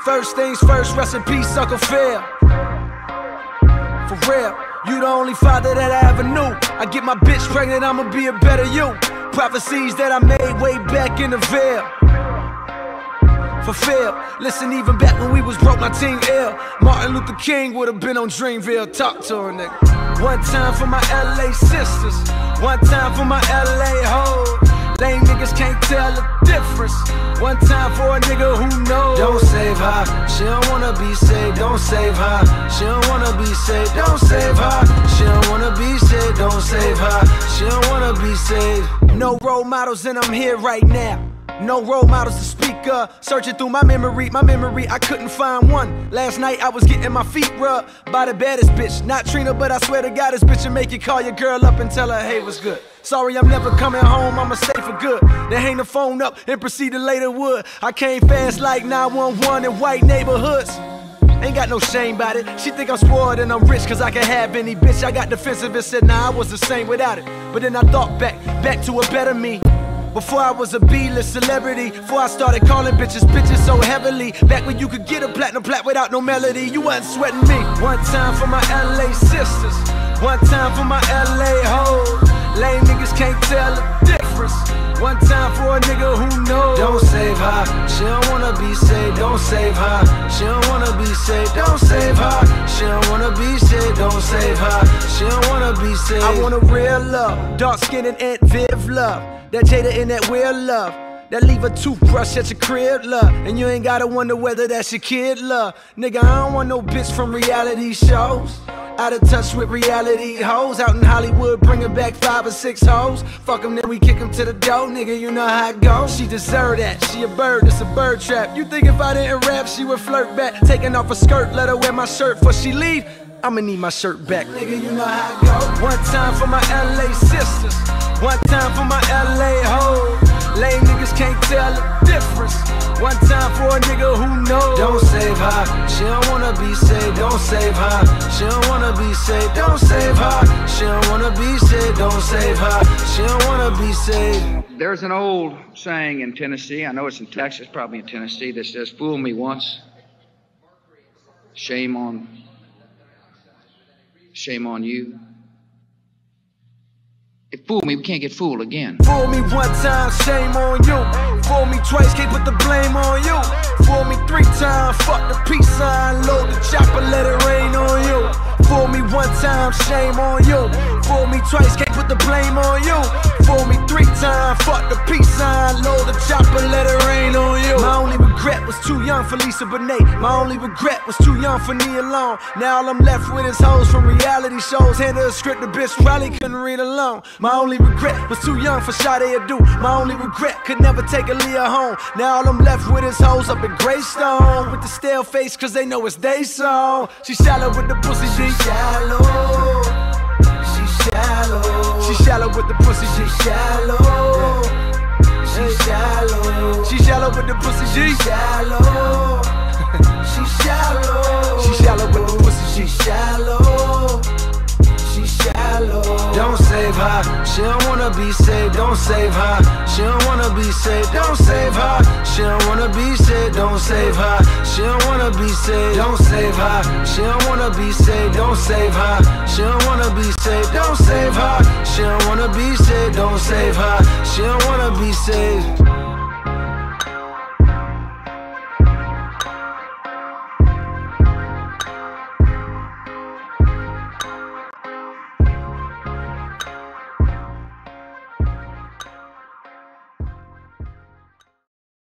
First things first, rest in peace, Uncle Phil. For real, you the only father that I ever knew. I get my bitch pregnant, I'ma be a better you. Prophecies that I made way back in the veil. Fulfilled. Listen, even back when we was broke, my team ill. Martin Luther King would've been on Dreamville. Talk to her, nigga. One time for my LA sisters, one time for my LA hoes. Lame niggas can't tell the difference. One time for a nigga who knows. Don't save her, she don't wanna be saved. Don't save her, she don't wanna be saved. Don't save her, she don't wanna be saved. Don't save her, she don't wanna be saved. No role models and I'm here right now. No role models to speak of. Searching through my memory, I couldn't find one. Last night I was getting my feet rubbed by the baddest bitch. Not Trina, but I swear to God, this bitch will make you call your girl up and tell her, hey, what's good? Sorry, I'm never coming home, I'ma stay for good. Then hang the phone up and proceed to lay the wood. I came fast like 911 in white neighborhoods. Ain't got no shame about it. She think I'm spoiled and I'm rich cause I can have any bitch. I got defensive and said, nah, I was the same without it. But then I thought back to a better me. Before I was a B-list celebrity, before I started calling bitches so heavily. Back when you could get a platinum plat without no melody, you wasn't sweating me. One time for my LA sisters, one time for my LA hoes. Lame niggas can't tell the difference. One time for a nigga who knows. Don't save her, she don't wanna be saved. Don't save her, she don't wanna be saved. Don't save her, she don't wanna be saved. Don't save her, she don't wanna be saved. I want a real love, dark skin and Aunt Viv love. That Jada and that Will love. That leave a toothbrush at your crib love. And you ain't gotta wonder whether that's your kid love. Nigga, I don't want no bitch from reality shows. Out of touch with reality hoes. Out in Hollywood bringing back 5 or 6 hoes. Fuck them, then we kick them to the door. Nigga, you know how it goes. She deserve that, she a bird, it's a bird trap. You think if I didn't rap, she would flirt back. Taking off her skirt, let her wear my shirt before she leave. I'ma need my shirt back. Nigga, you know how it goes. One time for my LA sisters, one time for my LA hoes. Lame niggas can't tell the difference. One time for a nigga who knows. Don't save her, she don't wanna be saved. Don't save her, she don't wanna be saved. Don't save her, she don't wanna be saved. Don't save her, she don't wanna be saved. There's an old saying in Tennessee, I know it's in Texas, probably in Tennessee, that says, fool me once, shame on you. If fool me, we can't get fooled again. Fool me one time, shame on you. Fool me twice, can't put the blame on you. Fool me 3 times, fuck the peace sign. Load the chopper, let it rain on you. Fool me one time, shame on you. Fool me twice, can't put the blame on you. Fool me 3 times, fuck the peace sign. Load the chopper, let it rain on you. My only regret was too young for Lisa Bonet. My only regret was too young for Nia Long. Now all I'm left with is hoes from reality shows. Hand her a script, the bitch probably couldn't read alone. My only regret was too young for Sade Adu. My only regret could never take Aaliyah home. Now all I'm left with is hoes up in Greystone with the stale face cause they know it's they song. She shallow with the pussy, she shallow. She shallow. She shallow with the pussy, she shallow. She shallow. She shallow with the pussy, she shallow. She shallow. She shallow with the pussy, she shallow. She shallow. Don't save her, she don't wanna be saved. Don't save her, she don't wanna be saved. Don't save her, she don't wanna be saved. Don't save her, she don't wanna be saved. Don't save her, she don't wanna be saved. Don't save her, she don't wanna be saved. Don't save her, she don't wanna be saved. Don't save her, she don't wanna be saved.